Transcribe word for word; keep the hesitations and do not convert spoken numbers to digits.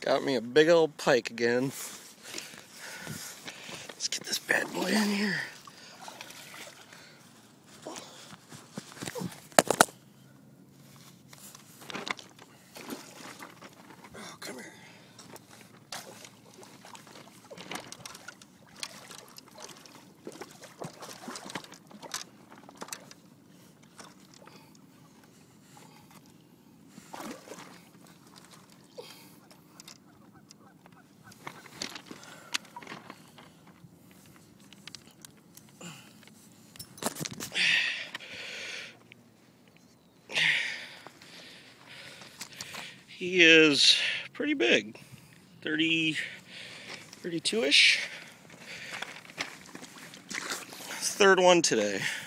Got me a big old pike again. Let's get this bad boy in here. Oh, come here. He is pretty big, thirty, thirty-two-ish. Third one today.